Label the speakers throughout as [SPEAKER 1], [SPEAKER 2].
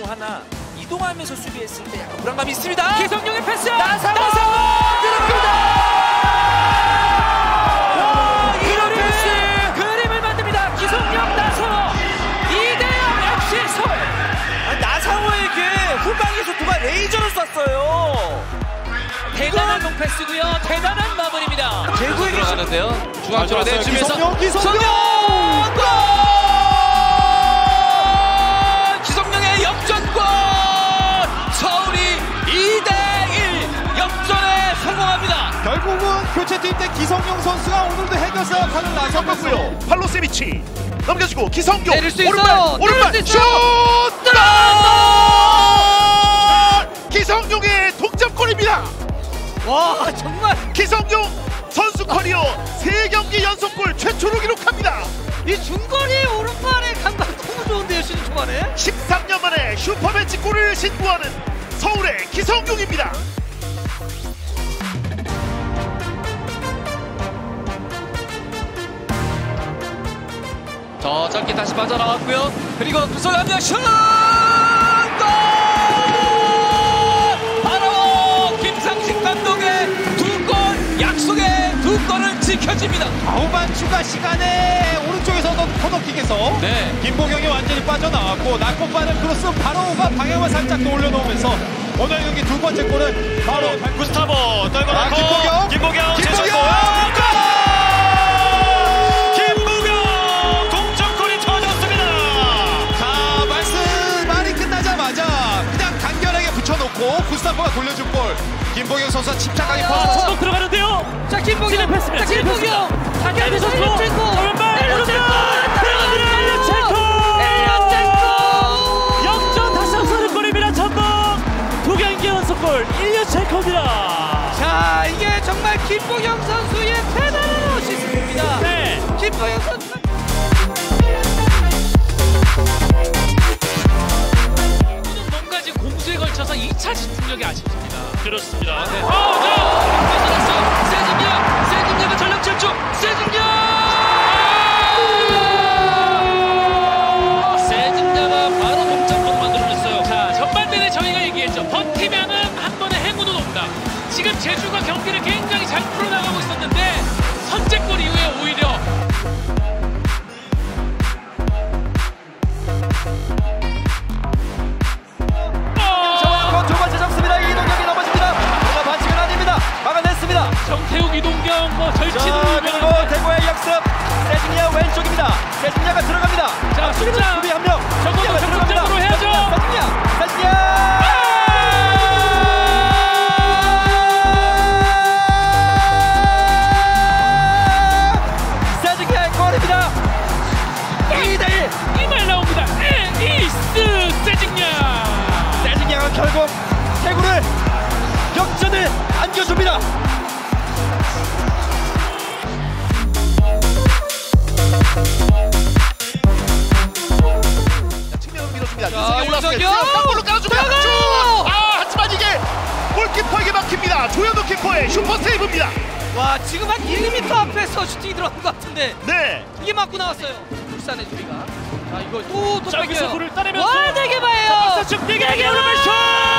[SPEAKER 1] 하나 이동하면서 수비했을 때 약간 불안감이 있습니다.
[SPEAKER 2] 기성용의 패스!
[SPEAKER 1] 나상호!
[SPEAKER 2] 들어갑니다!
[SPEAKER 1] 이런 패스!
[SPEAKER 2] 그림을 만듭니다. 기성용, 나상호! 2대0 FC 서울!
[SPEAKER 1] 나상호에게 후방에서 누가 레이저를 쐈어요.
[SPEAKER 2] 대단한 롱패스고요. 대단한 마무리입니다.
[SPEAKER 1] 제구에게
[SPEAKER 2] 들어가는데요. 중앙쪽으로 내주면서
[SPEAKER 3] 기성용!
[SPEAKER 2] 골! 기성용의 역전골! 서울이 2대1 역전에 성공합니다.
[SPEAKER 3] 결국은 교체 투입된 기성용 선수가 오늘도 해결 사업하는 나섰고요.
[SPEAKER 4] 팔로세비치 넘겨주고 기성용
[SPEAKER 2] 때릴 수 있어요.
[SPEAKER 4] 오른발
[SPEAKER 2] 때릴 수
[SPEAKER 4] 슛!
[SPEAKER 2] 있어요.
[SPEAKER 4] 기성용의 동점골입니다.
[SPEAKER 2] 와, 정말
[SPEAKER 4] 기성용 선수 커리어 3경기 연속골 최초로 기록합니다.
[SPEAKER 2] 이 중거리 오른발의 감각 너무 좋은데요, 시즌 초반에?
[SPEAKER 4] 13년 만에 슈퍼매치 골을 신고하는 서울의 기성용입니다.
[SPEAKER 2] 저 짧게 다시 빠져나왔고요. 그리고 구속합니다. 슛! 골! 바로 김상식 감독의 두 골 약속의 두 골을 지켜집니다.
[SPEAKER 3] 후반 추가 시간에 오른쪽에서 코너킥에서
[SPEAKER 2] 네.
[SPEAKER 3] 김보경이 완전히 빠져나왔고 낮고 빠른 크로스 바로가 방향을 살짝 더 올려놓으면서 오늘 경기 두 번째 골은 바로
[SPEAKER 4] 구스타보 떨고 놓고 김보경 김보경 동점골이 터졌습니다.
[SPEAKER 3] 자, 말이 끝나자마자 그냥 간결하게 붙여놓고 구스타포가 돌려준 골. 김보경 선수가 침착하게 퍼서
[SPEAKER 2] 들어가는데요. 자, 김보경 패스입니다. 자, 김보경 타겟에서 오른발
[SPEAKER 5] 역전 다시합사는 골입니다. 전북 두 경기 연속골 1년 체크입니다.
[SPEAKER 2] 자, 이게 정말 김보경 선수의 대단한 어시스트입니다.
[SPEAKER 5] 네.
[SPEAKER 2] 김보경 선수. 뭔가 지금 공수에 걸쳐서 2차 집중력이 아쉽습니다.
[SPEAKER 5] 그렇습니다.
[SPEAKER 2] 네. 세징야가 전력 질주. 세징야가 바로 동점골 만들어냈어요. 자, 전반 내내 저희가 얘기했죠. 버티면은 한 번에 행운은 온다. 지금 제주가 경기를 굉장히 잘 풀어나가고 있었는데 선제골 이후에 오히려
[SPEAKER 3] 두 번째 잡습니다. 이동경이 넘어집니다. 그러나 반칙은 아닙니다. 막아냈습니다.
[SPEAKER 2] 정태욱, 이동경 뭐 절치는
[SPEAKER 3] 자, 그리고 대구의 역습. 세징야 왼쪽입니다. 세징야가 들어갑니다.
[SPEAKER 2] 자, 숫자
[SPEAKER 3] 수비 한 명.
[SPEAKER 2] 적어도 적극적으로 해야죠.
[SPEAKER 3] 세징야. 세징야의 골입니다. 2대1.
[SPEAKER 2] 이 말 나옵니다. 이스 세징야.
[SPEAKER 3] 세징야가 결국 대구를 역전을 안겨줍니다.
[SPEAKER 4] 측면으로 밀어줍니다.
[SPEAKER 2] 자, 윤석영!
[SPEAKER 4] 땅볼로 깔아줍니다.
[SPEAKER 2] 들어가요!
[SPEAKER 4] 슛! 하지만 이게 골키퍼에게 막힙니다. 조현우 키퍼의 슈퍼 세이브입니다.
[SPEAKER 2] 와, 지금 한 1m 앞에서 슈팅이 들어간 것 같은데
[SPEAKER 4] 네.
[SPEAKER 2] 이게 맞고 나왔어요. 울산의 수비가. 자, 이거 또
[SPEAKER 5] 자, 여기서
[SPEAKER 2] 뺏겨요.
[SPEAKER 5] 볼을 따내면서
[SPEAKER 2] 와, 되게 봐요.
[SPEAKER 5] 박사측 되게 오른발 슛!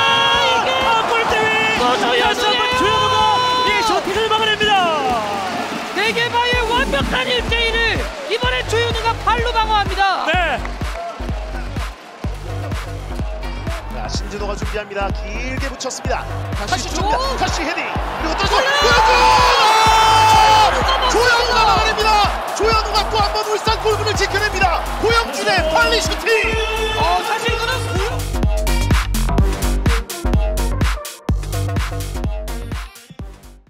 [SPEAKER 5] 골대위 조현우가 이 슈팅을 막아냅니다.
[SPEAKER 2] 네개바의 완벽한 1대1을 이번에 조현우가 발로 방어합니다.
[SPEAKER 5] 네.
[SPEAKER 4] 자, 신진호가 준비합니다. 길게 붙였습니다. 다시
[SPEAKER 2] 쭉!
[SPEAKER 4] 줍니다. 다시 헤딩. 그리고 떨어져.
[SPEAKER 2] 골!
[SPEAKER 4] 조현우가 막아냅니다. 조현우가 또 한 번 울산 골문을 지켜냅니다. 고영진의 빨리 슈팅.